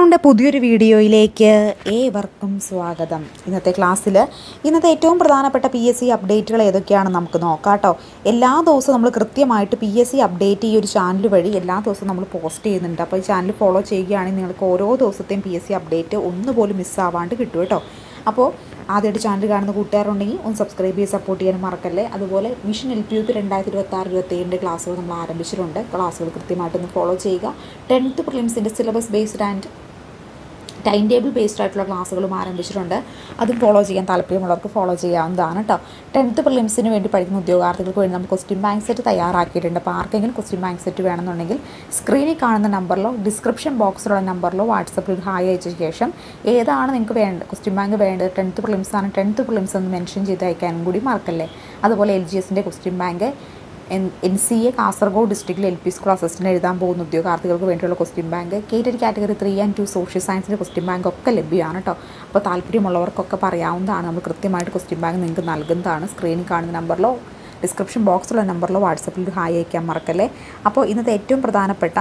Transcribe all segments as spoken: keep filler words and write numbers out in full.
Ground പുതിയൊരു വീഡിയോയിലേക്ക് ഏവർക്കും സ്വാഗതം. ഇന്നത്തെ ക്ലാസ്സിൽ ഇന്നത്തെ ഏറ്റവും പ്രധാനപ്പെട്ട പി എസ് സി അപ്ഡേറ്റുകൾ ഏതൊക്കെയാണെന്ന് നമുക്ക് നോക്കാം കേട്ടോ. എല്ലാ ദിവസവും നമ്മൾ കൃത്യമായിട്ട് പി എസ് സി അപ്ഡേറ്റ് ഈ ഒരു ചാനൽ വഴി എല്ലാ ദിവസവും നമ്മൾ പോസ്റ്റ് ചെയ്യുന്നുണ്ട്. അപ്പോൾ ഈ ചാനൽ ഫോളോ ചെയ്യുകയാണെങ്കിൽ നിങ്ങൾക്ക് ഓരോ ദിവസത്തെയും പി എസ് സി അപ്ഡേറ്റ് ഒന്നുപോലും മിസ്സാവാണ്ട് കിട്ടും കേട്ടോ. അപ്പോൾ ആദ്യമായിട്ട് ചാനൽ കാണുന്ന കൂട്ടുകാരുണ്ടെങ്കിൽ ഒന്ന് സബ്സ്ക്രൈബ് ചെയ്ത് സപ്പോർട്ട് ചെയ്യാനും മറക്കല്ലേ. അതുപോലെ mission L P U P രണ്ടായിരത്തി ഇരുപത്തി ആറ് ഇരുപത്തേഴിൻ്റെ ക്ലാസ്സുകൾ നമ്മൾ ആരംഭിച്ചിട്ടുണ്ട്. ക്ലാസ്സുകൾ കൃത്യമായിട്ടൊന്ന് ഫോളോ ചെയ്യുക. ടെൻത്ത് പ്രിലിംസിൻ്റെ syllabus based and time table based ആയിട്ടുള്ള ക്ലാസ്സുകളും ആരംഭിച്ചിട്ടുണ്ട്. അതും ഫോളോ ചെയ്യാൻ താല്പര്യമുള്ളവർക്ക് ഫോളോ ചെയ്യാവുന്നതാണ് കേട്ടോ. ടെൻത്ത് പ്രിലിംസിന് വേണ്ടി പഠിക്കുന്ന ഉദ്യോഗാർത്ഥികൾക്ക് വേണ്ടി നമുക്ക് ക്വസ്റ്റ്യൻ ബാങ്ക് സെറ്റ് തയ്യാറാക്കിയിട്ടുണ്ട്. അപ്പോൾ ആർക്കെങ്കിലും ക്വസ്റ്റ്യൻ ബാങ്ക് സെറ്റ് വേണമെന്നുണ്ടെങ്കിൽ സ്ക്രീനിൽ കാണുന്ന നമ്പറിലോ ഡിസ്ക്രിപ്ഷൻ ബോക്സിലുള്ള നമ്പറിലോ വാട്സപ്പിൽ ഹായ് അയച്ച ശേഷം ഏതാണ് നിങ്ങൾക്ക് വേണ്ടത് ക്വസ്റ്റ്യൻ ബാങ്ക് വേണ്ടത്, ടെൻത്ത് പ്രിലിംസ് ആണ് ടെൻത്ത് പ്രിലിംസ് എന്ന് മെൻഷൻ ചെയ്ത് അയക്കാനും കൂടി മറക്കല്ലേ. അതുപോലെ എൽ ജി എസിൻ്റെ question bank, N N C A Kasaragod ഡിസ്ട്രിക്റ്റിൽ എൽ പി സ്കൂൾ അസിസ്റ്റൻ്റ് എഴുതാൻ പോകുന്ന ഉദ്യോഗാർത്ഥികൾക്ക് വേണ്ടിയുള്ള question bank, KTET category three and two social സയൻസിൻ്റെ ക്വസ്റ്റ്യൻ ബാങ്ക് ഒക്കെ ലഭ്യമാണ് കേട്ടോ. അപ്പോൾ താല്പര്യമുള്ളവർക്കൊക്കെ പറയാവുന്നതാണ്. നമ്മൾ കൃത്യമായിട്ട് ക്വസ്റ്റ്യൻ ബാങ്ക് നിങ്ങൾക്ക് നൽകുന്നതാണ്. സ്ക്രീനിൽ കാണുന്ന നമ്പറിലോ ഡിസ്ക്രിപ്ഷൻ ബോക്സിലുള്ള നമ്പറിലോ വാട്സപ്പിൽ ഹായ് അയക്കാൻ മറക്കല്ലേ. അപ്പോൾ ഇന്നത്തെ ഏറ്റവും പ്രധാനപ്പെട്ട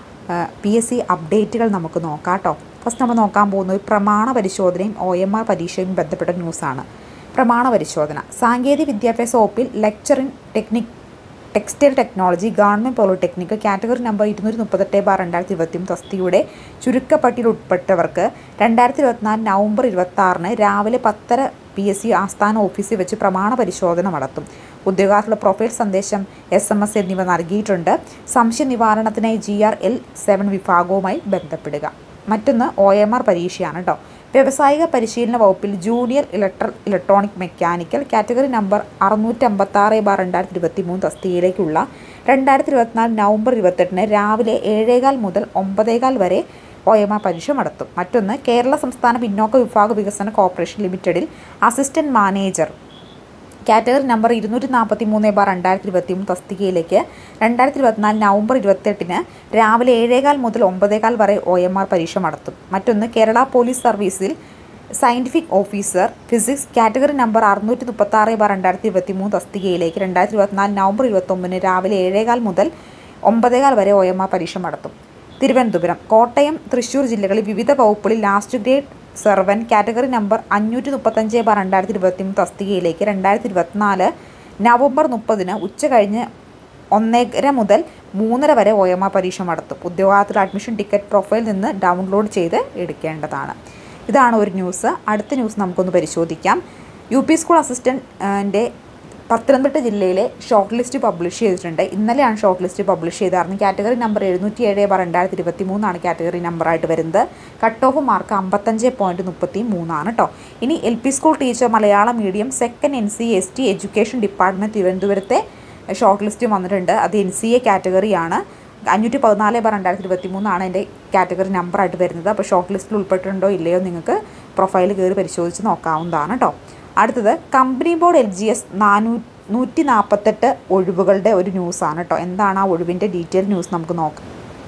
പി എസ് സി അപ്ഡേറ്റുകൾ നമുക്ക് നോക്കാം കേട്ടോ. ഫസ്റ്റ് നമ്മൾ നോക്കാൻ പോകുന്നത് പ്രമാണ പരിശോധനയും ഒ എം ആർ പരീക്ഷയും ബന്ധപ്പെട്ട ന്യൂസാണ്. പ്രമാണ പരിശോധന സാങ്കേതിക വിദ്യാഭ്യാസ വകുപ്പിൽ lecture in technique textile technology government polytechnic category number ഇരുന്നൂറ്റി മുപ്പത്തെട്ട് ബാർ രണ്ടായിരത്തി ഇരുപത്തിമൂന്ന് തസ്തികയുടെ ചുരുക്കപ്പട്ടിയിൽ ഉൾപ്പെട്ടവർക്ക് രണ്ടായിരത്തി ഇരുപത്തിനാല് നവംബർ ഇരുപത്തി ആറിന് രാവിലെ പത്തര പി എസ് സി ആസ്ഥാന ഓഫീസിൽ വെച്ച് പ്രമാണ പരിശോധന നടത്തും. ഉദ്യോഗാർത്ഥികളുടെ പ്രൊഫൈൽ സന്ദേശം, എസ് എം എസ് എന്നിവ നൽകിയിട്ടുണ്ട്. സംശയ നിവാരണത്തിനായി ജി ആർ എൽ സെവൻ വിഭാഗവുമായി ബന്ധപ്പെടുക. മറ്റൊന്ന് ഒ എം ആർ പരീക്ഷയാണ് കേട്ടോ. വ്യാവസായിക പരിശീലന വകുപ്പിൽ junior electro electronic mechanical category number അറുന്നൂറ്റി അമ്പത്താറ് ബാർ രണ്ടായിരത്തി ഇരുപത്തി മൂന്ന് തസ്തികയിലേക്കുള്ള രണ്ടായിരത്തി ഇരുപത്തിനാല് നവംബർ ഇരുപത്തെട്ടിന് രാവിലെ ഏഴേകാൽ മുതൽ ഒമ്പതേകാൽ വരെ ഒ എം ആർ പരീക്ഷ നടത്തും. മറ്റൊന്ന് കേരള സംസ്ഥാന പിന്നോക്ക വിഭാഗ വികസന കോർപ്പറേഷൻ ലിമിറ്റഡിൽ അസിസ്റ്റന്റ് മാനേജർ കാറ്റഗറി നമ്പർ ഇരുന്നൂറ്റി നാൽപ്പത്തി മൂന്ന് ബാർ രണ്ടായിരത്തി ഇരുപത്തി മൂന്ന് തസ്തികയിലേക്ക് രണ്ടായിരത്തി ഇരുപത്തിനാല് നവംബർ ഇരുപത്തെട്ടിന് രാവിലെ ഏഴേകാൽ മുതൽ ഒമ്പതേകാൽ വരെ ഒ എം ആർ പരീക്ഷ നടത്തും. മറ്റൊന്ന് കേരള പോലീസ് സർവീസിൽ scientific officer physics category number അറുന്നൂറ്റി മുപ്പത്താറ് ബാർ രണ്ടായിരത്തി ഇരുപത്തി മൂന്ന് തസ്തികയിലേക്ക് രണ്ടായിരത്തി ഇരുപത്തിനാല് നവംബർ ഇരുപത്തൊമ്പതിന് രാവിലെ ഏഴേകാൽ മുതൽ ഒമ്പതേകാൽ വരെ ഒ എം ആർ പരീക്ഷ നടത്തും. തിരുവനന്തപുരം, കോട്ടയം, തൃശ്ശൂർ ജില്ലകളിൽ വിവിധ വകുപ്പുകളിൽ last grade servant category number അഞ്ഞൂറ്റി മുപ്പത്തഞ്ച് ബാർ രണ്ടായിരത്തി ഇരുപത്തി മൂന്ന് തസ്തികയിലേക്ക് രണ്ടായിരത്തി ഇരുപത്തിനാല് നവംബർ മുപ്പതിന് ഉച്ച കഴിഞ്ഞ് ഒന്നര മുതൽ മൂന്നര വരെ ഒ എം ആർ പരീക്ഷ നടത്തും. ഉദ്യോഗാർത്ഥികളുടെ അഡ്മിഷൻ ടിക്കറ്റ് പ്രൊഫൈൽ നിന്ന് ഡൗൺലോഡ് ചെയ്ത് എടുക്കേണ്ടതാണ്. ഇതാണ് ഒരു ന്യൂസ്. അടുത്ത ന്യൂസ് നമുക്കൊന്ന് പരിശോധിക്കാം. യു പി സ്കൂൾ അസിസ്റ്റൻറ്റിൻ്റെ പത്തനംതിട്ട ജില്ലയിലെ ഷോർട്ട് ലിസ്റ്റ് പബ്ലിഷ് ചെയ്തിട്ടുണ്ട്. ഇന്നലെയാണ് ഷോർട്ട് ലിസ്റ്റ് പബ്ലിഷ് ചെയ്തായിരുന്നു. കാറ്റഗറി നമ്പർ എഴുന്നൂറ്റി ഏഴ് ബാർ രണ്ടായിരത്തി ഇരുപത്തി മൂന്നാണ് കാറ്റഗറി നമ്പറായിട്ട് വരുന്നത്. കട്ട് ഓഫ് മാർക്ക് അമ്പത്തഞ്ച് പോയിൻറ്റ് മുപ്പത്തി മൂന്നാണ് കേട്ടോ. ഇനി L P school teacher Malayalam medium second N C S T education department തിരുവനന്തപുരത്തെ ഷോർട്ട് ലിസ്റ്റ് വന്നിട്ടുണ്ട്. അത് എൻ സി എ കാറ്റഗറിയാണ്. അഞ്ഞൂറ്റി പതിനാല് ബാർ രണ്ടായിരത്തി ഇരുപത്തി മൂന്നാണ് എൻ്റെ കാറ്റഗറി നമ്പറായിട്ട് വരുന്നത്. അപ്പോൾ ഷോർട്ട് ലിസ്റ്റിൽ ഉൾപ്പെട്ടിട്ടുണ്ടോ ഇല്ലയോ നിങ്ങൾക്ക് പ്രൊഫൈൽ കയറി പരിശോധിച്ച് നോക്കാവുന്നതാണ് കേട്ടോ. അടുത്തത് company board L G S നാനൂ നൂറ്റി നാൽപ്പത്തെട്ട് ഒഴിവുകളുടെ ഒരു ന്യൂസാണ് കേട്ടോ. എന്താണ് ആ ഒഴിവിൻ്റെ ഡീറ്റെയിൽ ന്യൂസ് നമുക്ക് നോക്കാം.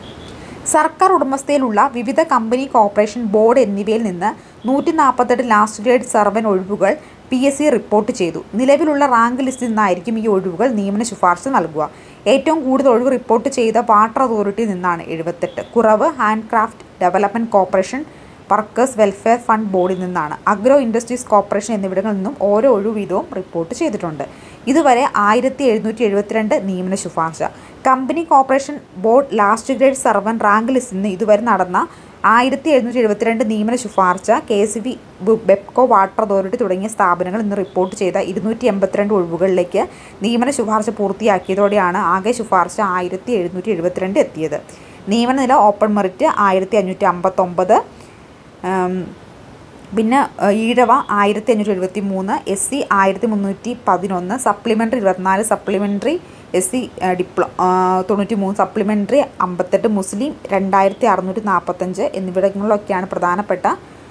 സർക്കാർ ഉടമസ്ഥയിലുള്ള വിവിധ കമ്പനി, കോർപ്പറേഷൻ, ബോർഡ് എന്നിവയിൽ നിന്ന് നൂറ്റി നാൽപ്പത്തെട്ട് ലാസ്റ്റ് ഗ്രേഡ് സെർവൻ ഒഴിവുകൾ പി എസ് സി റിപ്പോർട്ട് ചെയ്തു. നിലവിലുള്ള റാങ്ക് ലിസ്റ്റിൽ നിന്നായിരിക്കും ഈ ഒഴിവുകൾ നിയമന ശുപാർശ നൽകുക. ഏറ്റവും കൂടുതൽ ഒഴിവ് റിപ്പോർട്ട് ചെയ്ത വാട്ടർ അതോറിറ്റിയിൽ നിന്നാണ് എഴുപത്തെട്ട്. കുറവ് hand craft development corporation, workers welfare fund ബോർഡിൽ നിന്നാണ്. അഗ്രോ ഇൻഡസ്ട്രീസ് കോർപ്പറേഷൻ എന്നിവിടങ്ങളിൽ നിന്നും ഓരോ ഒഴിവ് വീതവും റിപ്പോർട്ട് ചെയ്തിട്ടുണ്ട്. ഇതുവരെ ആയിരത്തി എഴുന്നൂറ്റി എഴുപത്തിരണ്ട് നിയമന ശുപാർശ. Company, corporation, board last grade servant rank ലിസ്റ്റിൽ നിന്ന് ഇതുവരെ നടന്ന ആയിരത്തി എഴുന്നൂറ്റി എഴുപത്തിരണ്ട് നിയമന ശുപാർശ K S B, Bevco, water authority തുടങ്ങിയ സ്ഥാപനങ്ങൾ ഇന്ന് റിപ്പോർട്ട് ചെയ്ത ഇരുന്നൂറ്റി എൺപത്തിരണ്ട് ഒഴിവുകളിലേക്ക് നിയമന ശുപാർശ പൂർത്തിയാക്കിയതോടെയാണ് ആകെ ശുപാർശ ആയിരത്തി എഴുന്നൂറ്റി എഴുപത്തിരണ്ട് എത്തിയത്. നിയമന നില ഓപ്പൺ മെറിറ്റ് ആയിരത്തി അഞ്ഞൂറ്റി അമ്പത്തൊമ്പത്, പിന്നെ ഈഴവ ആയിരത്തി അഞ്ഞൂറ്റി എഴുപത്തി മൂന്ന്, എസ് സി ആയിരത്തി മുന്നൂറ്റി പതിനൊന്ന്, സപ്ലിമെൻ്ററി ഇരുപത്തിനാല്, സപ്ലിമെൻ്ററി എസ് സി ഡിപ്ലോ തൊണ്ണൂറ്റി മൂന്ന്, സപ്ലിമെൻ്ററി അമ്പത്തെട്ട്, മുസ്ലിം രണ്ടായിരത്തി അറുന്നൂറ്റി നാൽപ്പത്തഞ്ച് എന്നിവിടങ്ങളിലൊക്കെയാണ് പ്രധാനപ്പെട്ട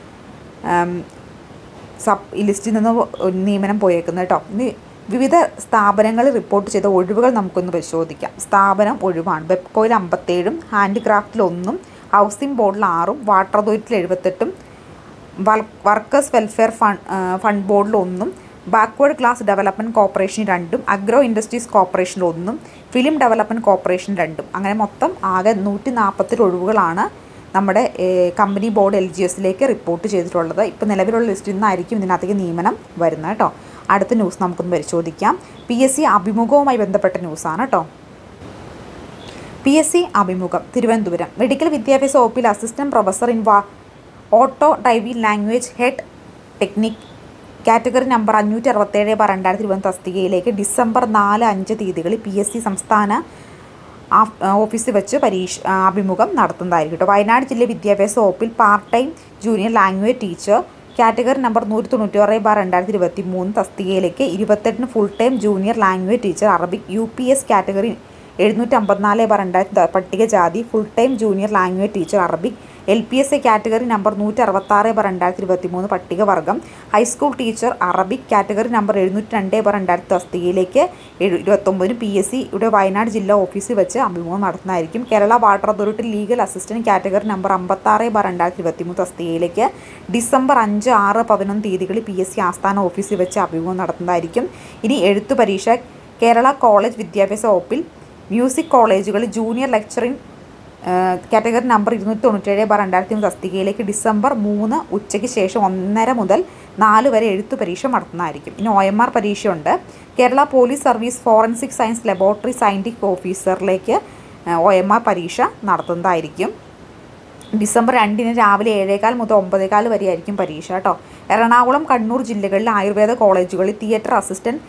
സബ് ഈ ലിസ്റ്റിൽ നിന്ന് നിയമനം പോയേക്കുന്നത് കേട്ടോ. ഇനി വിവിധ സ്ഥാപനങ്ങളിൽ റിപ്പോർട്ട് ചെയ്ത ഒഴിവുകൾ നമുക്കൊന്ന് പരിശോധിക്കാം. സ്ഥാപനം ഒഴിവാണ്. ബെപ്കോയിൽ അമ്പത്തേഴും, ഹാൻഡിക്രാഫ്റ്റിൽ ഒന്നും, ഹൗസിംഗ് ബോർഡിൽ ആറും, വാട്ടർ അതോറിറ്റിയിൽ എഴുപത്തെട്ടും, വർക്കേഴ്സ് വെൽഫെയർ ഫണ്ട് ഫണ്ട് ബോർഡിൽ ഒന്നും, ബാക്ക്വേർഡ് ക്ലാസ് ഡെവലപ്മെൻറ്റ് കോർപ്പറേഷൻ രണ്ടും, അഗ്രോ ഇൻഡസ്ട്രീസ് കോർപ്പറേഷൻ ഒന്നും, ഫിലിം ഡെവലപ്മെൻറ്റ് കോർപ്പറേഷൻ രണ്ടും. അങ്ങനെ മൊത്തം ആകെ നൂറ്റി നാൽപ്പത്തെട്ട് ഒഴിവുകളാണ് നമ്മുടെ കമ്പനി ബോർഡ് എൽ ജി എസിലേക്ക് റിപ്പോർട്ട് ചെയ്തിട്ടുള്ളത്. ഇപ്പോൾ നിലവിലുള്ള ലിസ്റ്റിൽ നിന്നായിരിക്കും ഇതിനകത്തേക്ക് നിയമനം വരുന്നത് കേട്ടോ. അടുത്ത ന്യൂസ് നമുക്കൊന്ന് പരിശോധിക്കാം. പി എസ് സി അഭിമുഖവുമായി ബന്ധപ്പെട്ട ന്യൂസാണ് കേട്ടോ. പി എസ് സി അഭിമുഖം തിരുവനന്തപുരം മെഡിക്കൽ വിദ്യാഭ്യാസ വകുപ്പിൽ അസിസ്റ്റന്റ് പ്രൊഫസർ ഇൻ വാ auto driving language head technique category number അഞ്ഞൂറ്റി അറുപത്തേഴ് ബാർ രണ്ടായിരത്തി ഇരുപത് തസ്തികയിലേക്ക് ഡിസംബർ നാല് അഞ്ച് തീയതികളിൽ പി എസ് സി സംസ്ഥാന ഓഫീസിൽ വെച്ച് പരീക്ഷ അഭിമുഖം നടത്തുന്നതായിരിക്കും കേട്ടോ. വയനാട് ജില്ലയിൽ വിദ്യാഭ്യാസ വകുപ്പിൽ part time junior language teacher category number നൂറ്റി തൊണ്ണൂറ്റാറ് ബാർ രണ്ടായിരത്തി ഇരുപത്തി മൂന്ന് തസ്തികയിലേക്ക് ഇരുപത്തെട്ടിന് full time junior language teacher Arabic U P S category എഴുന്നൂറ്റി അമ്പത്തിനാല് ബാർ രണ്ടായിരത്തി പട്ടികജാതി full time junior language teacher Arabic L P S A category number നൂറ്റി അറുപത്താറ് ബാർ രണ്ടായിരത്തി ഇരുപത്തി മൂന്ന് പട്ടികവർഗം high school teacher Arabic category number എഴുന്നൂറ്റി രണ്ട് ബാർ രണ്ടായിരത്തി തസ്തികയിലേക്ക് ഇരുപത്തൊമ്പതിന് പി എസ് സിയുടെ വയനാട് ജില്ലാ ഓഫീസിൽ വെച്ച് അഭിമുഖം നടത്തുന്നതായിരിക്കും. Kerala water authority legal assistant category number അമ്പത്താറ് ബാർ രണ്ടായിരത്തി ഇരുപത്തി മൂന്ന് തസ്തികയിലേക്ക് ഡിസംബർ അഞ്ച് ആറ് പതിനൊന്ന് തീയതികളിൽ പി എസ് സി ആസ്ഥാന ഓഫീസിൽ വെച്ച് അഭിമുഖം നടത്തുന്നതായിരിക്കും. ഇനി എഴുത്തു പരീക്ഷ കേരള കോളേജ് വിദ്യാഭ്യാസ വകുപ്പിൽ മ്യൂസിക് കോളേജുകളിൽ ജൂനിയർ ലെക്ചറിംഗ് കാറ്റഗറി നമ്പർ ഇരുന്നൂറ്റി തൊണ്ണൂറ്റേഴ് ബാർ രണ്ടായിരത്തി മൂന്ന് തസ്തികയിലേക്ക് ഡിസംബർ മൂന്ന് ഉച്ചയ്ക്ക് ശേഷം ഒന്നര മുതൽ നാല് വരെ എഴുത്തു പരീക്ഷ നടത്തുന്നതായിരിക്കും. ഇനി ഒ എം ആർ പരീക്ഷയുണ്ട്. Kerala police service forensic science laboratory scientific ഓഫീസറിലേക്ക് ഒ എം ആർ പരീക്ഷ നടത്തുന്നതായിരിക്കും. ഡിസംബർ രണ്ടിന് രാവിലെ ഏഴേകാൽ മുതൽ ഒമ്പതേകാൽ വരെയായിരിക്കും പരീക്ഷ കേട്ടോ. എറണാകുളം കണ്ണൂർ ജില്ലകളിലെ ആയുർവേദ കോളേജുകളിൽ തിയേറ്റർ അസിസ്റ്റൻറ്റ്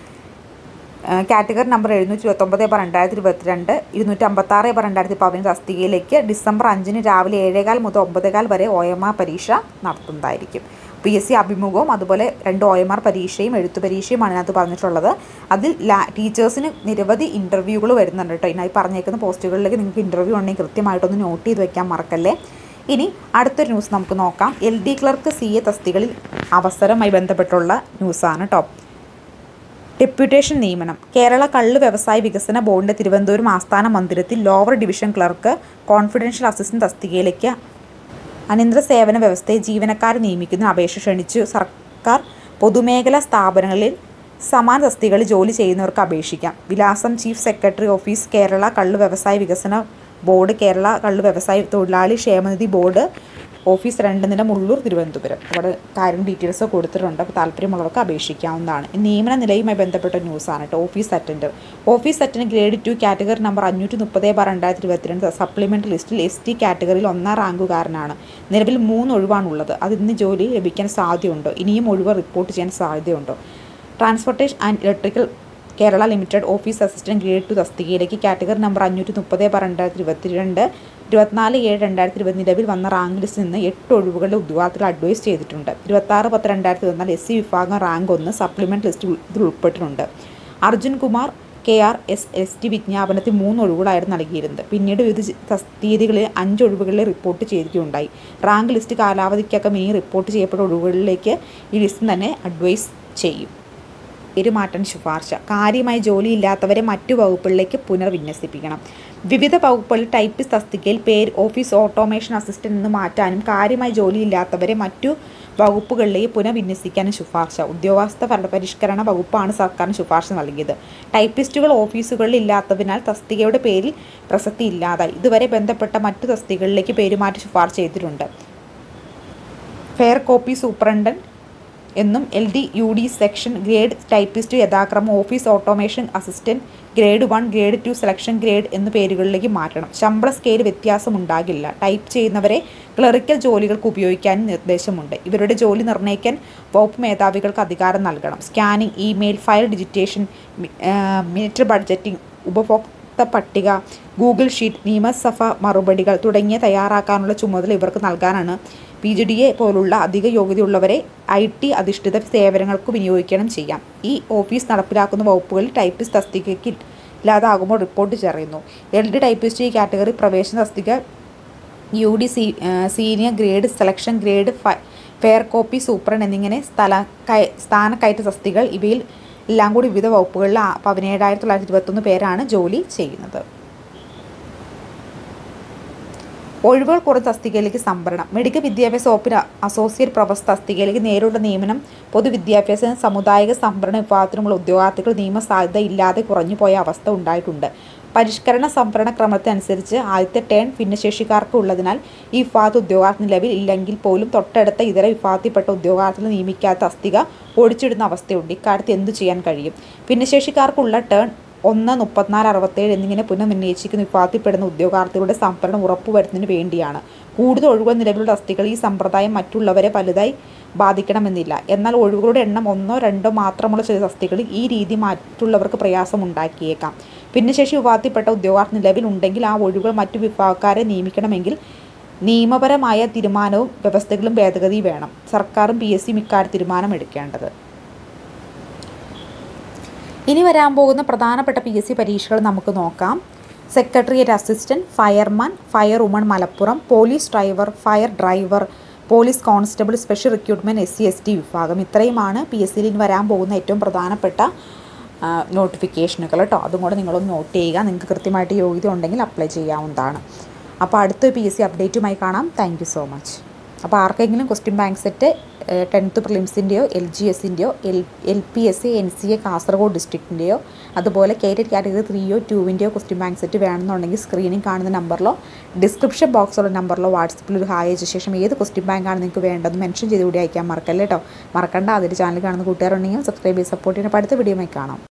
കാറ്റഗറി നമ്പർ എഴുന്നൂറ്റി ഇരുപത്തൊമ്പത് ബാർ രണ്ടായിരത്തി ഇരുപത്തിരണ്ട് ഇരുന്നൂറ്റി അമ്പത്താറ് ബാർ രണ്ടായിരത്തി പതിനഞ്ച് തസ്തികയിലേക്ക് ഡിസംബർ അഞ്ചിന് രാവിലെ ഏഴേകാൽ മുതൽ ഒമ്പതേകാൽ വരെ ഒ എം ആർ പരീക്ഷ നടത്തുന്നതായിരിക്കും. പി എസ് സി അഭിമുഖവും അതുപോലെ രണ്ട് ഒ എം ആർ പരീക്ഷയും എഴുത്തു പരീക്ഷയുമാണ് അതിനകത്ത് പറഞ്ഞിട്ടുള്ളത്. അതിൽ ലാ ടീച്ചേഴ്സിന് നിരവധി ഇൻ്റർവ്യൂകൾ വരുന്നുണ്ട് കേട്ടോ. ഇതിനായി പറഞ്ഞേക്കുന്ന പോസ്റ്റുകളിലേക്ക് നിങ്ങൾക്ക് ഇൻ്റർവ്യൂ ഉണ്ടെങ്കിൽ കൃത്യമായിട്ടൊന്ന് നോട്ട് ചെയ്ത് വയ്ക്കാൻ മറക്കല്ലേ. ഇനി അടുത്തൊരു ന്യൂസ് നമുക്ക് നോക്കാം. L D clerk C A തസ്തികളിൽ അവസരവുമായി ബന്ധപ്പെട്ടുള്ള ന്യൂസാണ് കേട്ടോ. ഡെപ്യൂട്ടേഷൻ നിയമനം കേരള കള്ള് വ്യവസായ വികസന ബോർഡിൻ്റെ തിരുവനന്തപുരം ആസ്ഥാന മന്ദിരത്തിൽ lower division clerk confidential assistant തസ്തികയിലേക്ക് അനിയന്ത്രിത സേവന വ്യവസ്ഥയിൽ ജീവനക്കാരെ നിയമിക്കുന്ന അപേക്ഷ ക്ഷണിച്ചു. സർക്കാർ പൊതുമേഖലാ സ്ഥാപനങ്ങളിൽ സമാന തസ്തികകളിൽ ജോലി ചെയ്യുന്നവർക്ക് അപേക്ഷിക്കാം. വിലാസം ചീഫ് സെക്രട്ടറി ഓഫീസ് കേരള കള്ള് വ്യവസായ വികസന ബോർഡ് കേരള കള്ള് വ്യവസായ തൊഴിലാളി ക്ഷേമനിധി ബോർഡ് ഓഫീസ് രണ്ട് നില മുള്ളൂർ തിരുവനന്തപുരം. അവിടെ കാര്യം ഡീറ്റെയിൽസ് കൊടുത്തിട്ടുണ്ട്. അപ്പോൾ താല്പര്യമുള്ളവർക്ക് അപേക്ഷിക്കാവുന്നതാണ്. നിയമന നിലയുമായി ബന്ധപ്പെട്ട ന്യൂസാണ് കേട്ടോ. Office attender office attender grade two category number അഞ്ഞൂറ്റി മുപ്പത് ബാർ രണ്ടായിരത്തി ഇരുപത്തിരണ്ട് സപ്ലിമെൻ്ററി ലിസ്റ്റിൽ എസ് ടി കാറ്റഗറിയിൽ ഒന്നാം റാങ്കുകാരനാണ്. നിലവിൽ മൂന്ന് ഒഴിവാണുള്ളത്. അത് ഇന്ന് ജോലി ലഭിക്കാൻ സാധ്യതയുണ്ടോ? ഇനിയും ഒഴിവ് റിപ്പോർട്ട് ചെയ്യാൻ സാധ്യതയുണ്ടോ? Transportation and electrical Kerala limited office assistant grade two തസ്തികയിലേക്ക് കാറ്റഗറി നമ്പർ അഞ്ഞൂറ്റി മുപ്പത് ബാർ രണ്ടായിരത്തി ഇരുപത്തിരണ്ട് ഇരുപത്തിനാല് ഏഴ് രണ്ടായിരത്തി ഇരുപത് നിലവിൽ വന്ന റാങ്ക് ലിസ്റ്റിൽ നിന്ന് എട്ട് ഒഴിവുകളുടെ ഉദ്യോഗാർത്ഥികൾ അഡ്വൈസ് ചെയ്തിട്ടുണ്ട്. ഇരുപത്താറ് പത്ത് രണ്ടായിരത്തി ഇരുപത്തിനാല് എസ് സി വിഭാഗം റാങ്ക് ഒന്ന് സപ്ലിമെൻ്റ് ലിസ്റ്റിൽ ഇതിൽ ഉൾപ്പെട്ടിട്ടുണ്ട്. Arjun Kumar K R S S T വിജ്ഞാപനത്തിൽ മൂന്ന് ഒഴിവുകളായിരുന്നു നൽകിയിരുന്നത്. പിന്നീട് വിവിധ തീയതികളിൽ അഞ്ച് ഒഴിവുകളിൽ റിപ്പോർട്ട് ചെയ്യുകയുണ്ടായി. റാങ്ക് ലിസ്റ്റ് കാലാവധിക്കൊക്കെ ഇനി റിപ്പോർട്ട് ചെയ്യപ്പെട്ട ഒഴിവുകളിലേക്ക് ഈ ലിസ്റ്റ് തന്നെ അഡ്വൈസ് ചെയ്യും. പേര് മാറ്റാൻ ശുപാർശ കാര്യമായി ജോലിയില്ലാത്തവരെ മറ്റു വകുപ്പുകളിലേക്ക് പുനർവിന്യസിപ്പിക്കണം. വിവിധ വകുപ്പുകളിൽ ടൈപ്പിസ്റ്റ് തസ്തികയിൽ പേര് ഓഫീസ് ഓട്ടോമേഷൻ അസിസ്റ്റന്റ് എന്ന് മാറ്റാനും കാര്യമായി ജോലിയില്ലാത്തവരെ മറ്റു വകുപ്പുകളിലേക്ക് പുനർവിന്യസിക്കാനും ശുപാർശ. ഉദ്യോഗസ്ഥ പരിഷ്കരണ വകുപ്പാണ് സർക്കാരിന് ശുപാർശ നൽകിയത്. ടൈപ്പിസ്റ്റുകൾ ഓഫീസുകളിൽ ഇല്ലാത്തതിനാൽ തസ്തികയുടെ പേരിൽ പ്രസക്തി ഇല്ലാതായി. ഇതുവരെ ബന്ധപ്പെട്ട മറ്റു തസ്തികകളിലേക്ക് പേരുമാറ്റ ശുപാർശ ചെയ്തിട്ടുണ്ട്. ഫെയർ കോപ്പി സൂപ്രണ്ടന്റ് എന്നും L D U D section grade typist യഥാക്രമം office automation assistant grade one grade two selection grade എന്ന പേരുകളിലേക്ക് മാറ്റണം. ശമ്പള സ്കെയിൽ വ്യത്യാസമുണ്ടാകില്ല. ടൈപ്പ് ചെയ്യുന്നവരെ ക്ലറിക്കൽ ജോലികൾക്ക് ഉപയോഗിക്കാനും നിർദ്ദേശമുണ്ട്. ഇവരുടെ ജോലി നിർണ്ണയിക്കാൻ വകുപ്പ് മേധാവികൾക്ക് അധികാരം നൽകണം. Scanning, email, file digitation, minute budgeting, ഉപഭോക്തൃ പട്ടിക, ഗൂഗിൾ ഷീറ്റ്, നിയമസഭ മറുപടികൾ തുടങ്ങിയ തയ്യാറാക്കാനുള്ള ചുമതല ഇവർക്ക് നൽകാനാണ്. പി ജി ഡി എ പോലുള്ള അധിക യോഗ്യതയുള്ളവരെ ഐ ടി അധിഷ്ഠിത സേവനങ്ങൾക്ക് വിനിയോഗിക്കണം ചെയ്യാം. ഈ ഓഫീസ് നടപ്പിലാക്കുന്ന വകുപ്പുകളിൽ ടൈപ്പിസ്റ്റ് തസ്തികയ്ക്ക് ഇല്ലാതാകുമ്പോൾ റിപ്പോർട്ട് ചെയ്യുന്നു. എൽ ഡി ടൈപ്പിസ്റ്റ് ഈ കാറ്റഗറി പ്രവേശന തസ്തിക U D C senior grade selection grade fair copy superintendent എന്നിങ്ങനെ സ്ഥല കയ സ്ഥാനക്കയറ്റ തസ്തികൾ ഇവയിൽ എല്ലാം കൂടി വിവിധ വകുപ്പുകളിൽ പതിനേഴായിരത്തി തൊള്ളായിരത്തി ഇരുപത്തൊന്ന് പേരാണ് ജോലി ചെയ്യുന്നത്. ഒഴിവുകൾ കുറഞ്ഞ തസ്തികയിലേക്ക് സംവരണം മെഡിക്കൽ വിദ്യാഭ്യാസ വകുപ്പിന് അസോസിയേറ്റ് പ്രൊഫസർ തസ്തികയിലേക്ക് നേരിട്ടുള്ള നിയമനം പൊതുവിദ്യാഭ്യാസ സമുദായിക സംവരണ വിഭാഗത്തിനുമുള്ള ഉദ്യോഗാർത്ഥികൾ നിയമസാധ്യത ഇല്ലാതെ കുറഞ്ഞുപോയ അവസ്ഥ ഉണ്ടായിട്ടുണ്ട്. പരിഷ്കരണ സംവരണ ക്രമത്തിനനുസരിച്ച് ആദ്യത്തെ ടേൺ ഭിന്നശേഷിക്കാർക്ക് ഉള്ളതിനാൽ ഈ വിഭാഗത്തിൽ ഉദ്യോഗാർത്ഥി നിലവിൽ ഇല്ലെങ്കിൽ പോലും തൊട്ടടുത്ത ഇതര വിഭാഗത്തിൽപ്പെട്ട ഉദ്യോഗാർത്ഥികൾ നിയമിക്കാത്ത തസ്തിക ഒഴിച്ചിടുന്ന അവസ്ഥയുണ്ട്. ഇക്കാര്യത്തിൽ എന്തു ചെയ്യാൻ കഴിയും? ഭിന്നശേഷിക്കാർക്കുള്ള ടേൺ ഒന്ന് മുപ്പത്തിനാല് അറുപത്തേഴ് എന്നിങ്ങനെ പുനർനിർണ്ണയിച്ചിരിക്കുന്ന വിഭാഗത്തിൽപ്പെടുന്ന ഉദ്യോഗാർത്ഥികളുടെ സംവരണം ഉറപ്പുവരുത്തുന്നതിന് വേണ്ടിയാണ്. കൂടുതൽ ഒഴിവുകൾ നിലവിലുള്ള തസ്തികകൾ ഈ സമ്പ്രദായം മറ്റുള്ളവരെ പലതായി ബാധിക്കണമെന്നില്ല. എന്നാൽ ഒഴിവുകളുടെ എണ്ണം ഒന്നോ രണ്ടോ മാത്രമുള്ള ചില തസ്തികകളിൽ ഈ രീതി മറ്റുള്ളവർക്ക് പ്രയാസമുണ്ടാക്കിയേക്കാം. ഭിന്നശേഷി വിഭാഗത്തിൽപ്പെട്ട ഉദ്യോഗാർത്ഥി നിലവിലുണ്ടെങ്കിൽ ആ ഒഴിവുകൾ മറ്റു വിഭാഗക്കാരെ നിയമിക്കണമെങ്കിൽ നിയമപരമായ തീരുമാനവും വ്യവസ്ഥകളും ഭേദഗതി വേണം. സർക്കാരും പി എസ് സിയും ഇക്കാര്യം തീരുമാനമെടുക്കേണ്ടത്. ഇനി വരാൻ പോകുന്ന പ്രധാനപ്പെട്ട പി എസ് സി പരീക്ഷകൾ നമുക്ക് നോക്കാം. Secretariat assistant, fireman, fire woman Malappuram, police driver, fire driver, police constable, special recruitment S C S T വിഭാഗം. ഇത്രയുമാണ് പി എസ് സിയിൽ വരാൻ പോകുന്ന ഏറ്റവും പ്രധാനപ്പെട്ട നോട്ടിഫിക്കേഷനുകൾ കേട്ടോ. അതും കൂടെ നിങ്ങളൊന്ന് നോട്ട് ചെയ്യുക. നിങ്ങൾക്ക് കൃത്യമായിട്ട് യോഗ്യത ഉണ്ടെങ്കിൽ അപ്ലൈ ചെയ്യാവുന്നതാണ്. അപ്പോൾ അടുത്ത പി എസ് സി അപ്ഡേറ്റുമായി കാണാം. Thank you so much. അപ്പോൾ ആർക്കെങ്കിലും ക്വസ്റ്റ്യൻ ബാങ്ക് സെറ്റ് ടെൻത്ത് പ്രിലിംസിൻ്റെയോ എൽ ജി എസിൻ്റെയോ L L P S N C A Kasaragod ഡിസ്ട്രിക്റ്റിൻ്റെയോ അതുപോലെ കേറ്റഡ് കാറ്റഗറി ത്രീയോ ടൂവിൻ്റെയോ ക്വസ്റ്റ്യൻ ബാങ്ക് സെറ്റ് വേണമെന്നുണ്ടെങ്കിൽ സ്ക്രീനിൽ കാണുന്ന നമ്പറിലോ ഡിസ്ക്രിപ്ഷൻ ബോക്സിലുള്ള നമ്പറിലോ വാട്സപ്പിൽ ഒരു ഹായ് അയച്ച ശേഷം ഏത് ക്വസ്റ്റ്യൻ ബാങ്കാണ് നിങ്ങൾക്ക് വേണ്ടതെന്ന് മെൻഷൻ ചെയ്ത് കൂടി അയക്കാൻ മറക്കല്ലേ കേട്ടോ. മറക്കണ്ട. അതിൽ ചാനൽ കാണുന്ന കൂട്ടുകാരുണ്ടെങ്കിൽ സബ്സ്ക്രൈബ് ചെയ്ത് സപ്പോർട്ട് ചെയ്യുന്ന അടുത്ത വീഡിയോയുമായി കാണാം.